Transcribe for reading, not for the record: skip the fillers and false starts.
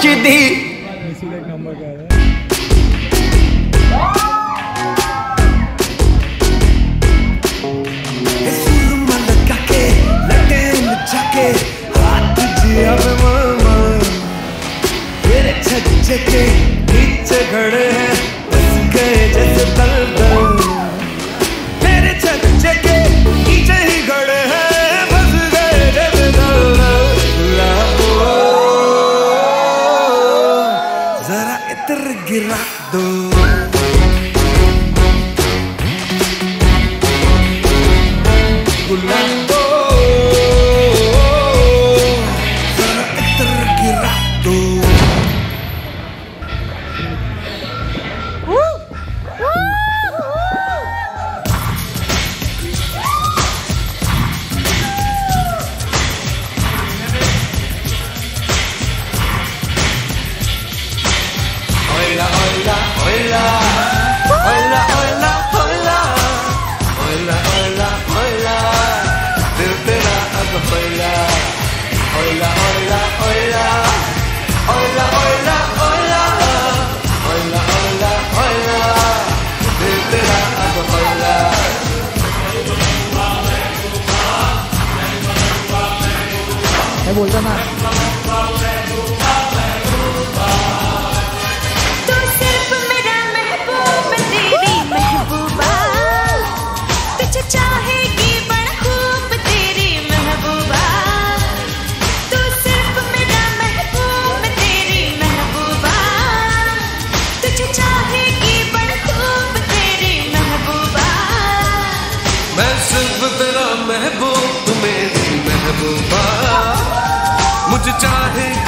दी छज्जे के नीचे खड़े हैं बस गए जैसे दलदल। मेरे छज्जे के नीचे ही खड़े हैं बस गए जैसे दलदल। जरा इत्र गिरा दो गुलाब जरा इत्र गिरा दो। Hola, hola, hola, hola, hola, hola, hola, hola, hola, दिल तेरा अब होला, होला, होला, होला, होला, होला, होला, होला, होला, होला, दिल तेरा अब होला। मैं बोलता ना चाहेगी बड़ा खूब तेरी महबूबा, तू सिर्फ मेरा महबूब तेरी महबूबा, तुझे चाहेगी बड़ा खूब तेरी महबूबा। मैं सिर्फ तेरा महबूब तू मेरी महबूबा, मुझे चाहेगी